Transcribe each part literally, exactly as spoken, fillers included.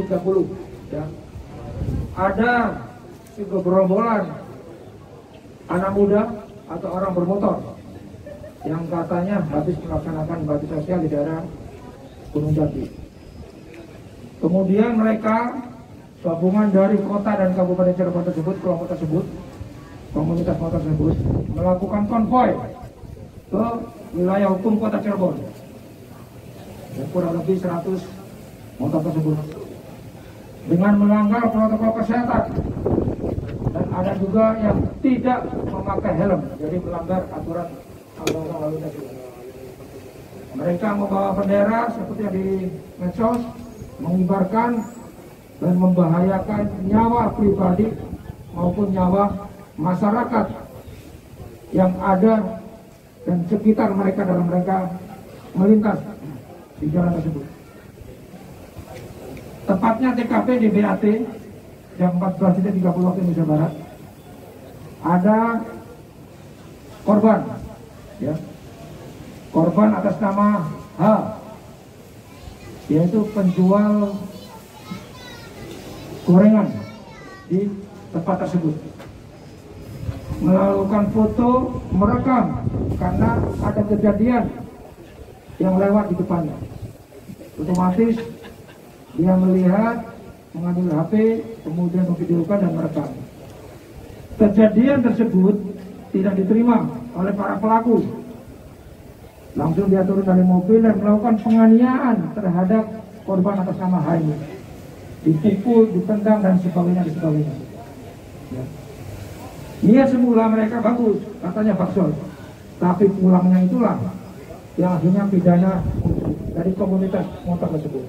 tiga puluh ya. Ada gerombolan anak muda atau orang bermotor yang katanya habis melaksanakan bakti sosial di daerah Gunung Jati. Kemudian mereka gabungan dari kota dan kabupaten Cirebon tersebut, kelompok tersebut, komunitas motor tersebut melakukan konvoi ke wilayah hukum kota Cirebon. Ya, kurang lebih seratus motor tersebut dengan melanggar protokol kesehatan, dan ada juga yang tidak memakai helm, jadi melanggar aturan lalu lintas. Mereka membawa bendera seperti yang di medsos, mengibarkan dan membahayakan nyawa pribadi maupun nyawa masyarakat yang ada dan sekitar mereka dalam mereka melintas di jalan tersebut. Tepatnya T K P di B A T jam empat belas tiga puluh waktu Indonesia Barat. Ada korban, ya, korban atas nama H, yaitu penjual gorengan di tempat tersebut, melakukan foto, merekam karena ada kejadian yang lewat di depannya. Otomatis dia melihat, mengambil H P, kemudian memvideokan dan merekam. Kejadian tersebut tidak diterima oleh para pelaku. Langsung dia turun dari mobil dan melakukan penganiayaan terhadap korban atas nama H ini. Dipukul, ditendang dan sebagainya, dan sebagainya. Ya. Niat semula mereka bagus, katanya baksol. Tapi pulangnya itulah yang akhirnya pidana dari komunitas motor tersebut.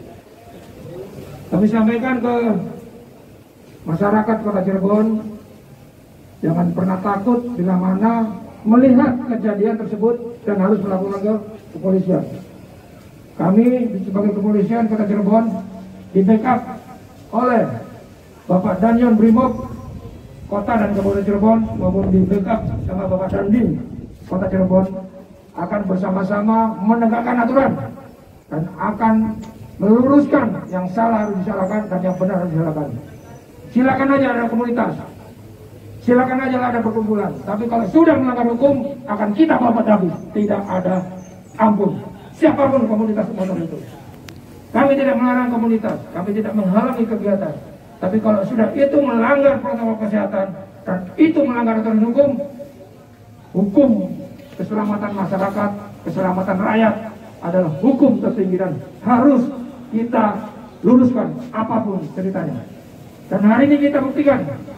Kami sampaikan ke masyarakat Kota Cirebon, jangan pernah takut bila mana melihat kejadian tersebut dan harus melakukan ke kepolisian. Kami sebagai kepolisian Kota Cirebon di backup oleh Bapak Danyon Brimob Kota dan Kabupaten Cirebon maupun di backup sama Bapak Dandim Kota Cirebon, akan bersama-sama menegakkan aturan dan akan meluruskan yang salah harus disalahkan dan yang benar harus disalahkan. Silakan aja ada komunitas, silakan aja ada perkumpulan, tapi kalau sudah melanggar hukum akan kita babat habis, tidak ada ampun siapapun komunitas motor itu. Kami tidak melarang komunitas, kami tidak menghalangi kegiatan, tapi kalau sudah itu melanggar protokol kesehatan dan itu melanggar aturan hukum, hukum keselamatan masyarakat, keselamatan rakyat adalah hukum tertinggi dan harus kita luruskan apapun ceritanya. Dan hari ini kita buktikan,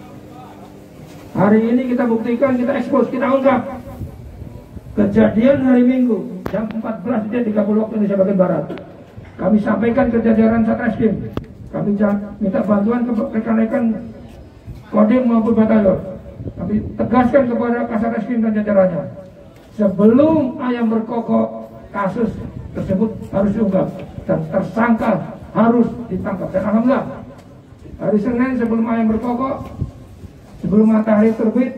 hari ini kita buktikan, kita ekspos, kita ungkap kejadian hari Minggu jam empat belas tiga puluh waktu Indonesia bagian Barat. Kami sampaikan ke jajaran Satreskrim, kami minta bantuan ke rekan-rekan Kodim maupun Batalion. Kami tegaskan kepada Kasateskrim dan jajarannya, sebelum ayam berkokok, kasus tersebut harus diungkap dan tersangka harus ditangkap. Dan alhamdulillah hari Senin sebelum ayam berkokok, sebelum matahari terbit,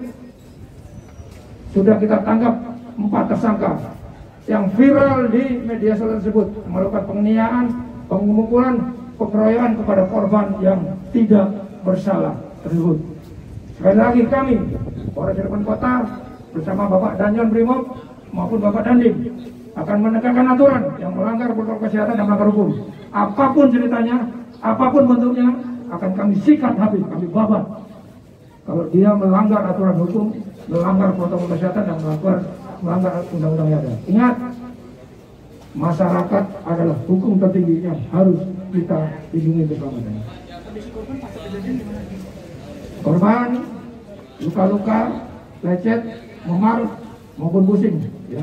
sudah kita tangkap empat tersangka yang viral di media sosial tersebut, melakukan penganiayaan, pemukulan, pengeroyokan kepada korban yang tidak bersalah tersebut. Sekali lagi kami Polres Cirebon Kota bersama Bapak Danyon Brimob maupun Bapak Dandim akan menegakkan aturan yang melanggar protokol kesehatan dan melanggar hukum. Apapun ceritanya, apapun bentuknya, akan kami sikat habis, kami babat. Kalau dia melanggar aturan hukum, melanggar protokol kesehatan dan melanggar melanggar undang-undang yang ada. Ingat, masyarakat adalah hukum tertinggi yang harus kita lindungi bersama-sama. Korban luka-luka, lecet, memar maupun pusing, ya.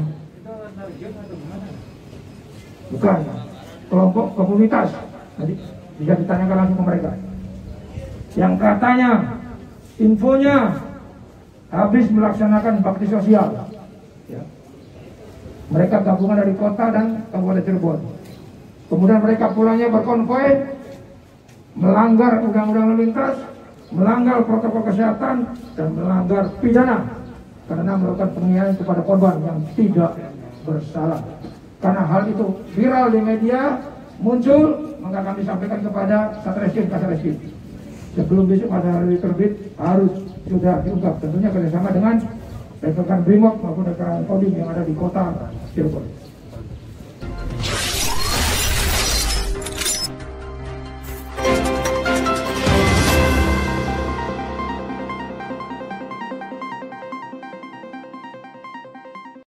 Bukan kelompok komunitas. Nanti bisa ditanyakan langsung ke mereka. Yang katanya infonya habis melaksanakan bakti sosial, ya. Mereka gabungan dari kota dan Kabupaten Cirebon. Kemudian mereka pulangnya berkonvoi, melanggar undang-undang lalu lintas, melanggar protokol kesehatan dan melanggar pidana karena melakukan penganiayaan kepada korban yang tidak bersalah. Karena hal itu viral di media muncul, maka kami sampaikan kepada Satreskrim Kasareskrim. Sebelum besok pada hari terbit harus sudah diungkap, tentunya kerjasama dengan rekan Brimob maupun rekan Kodim yang ada di kota Cirebon.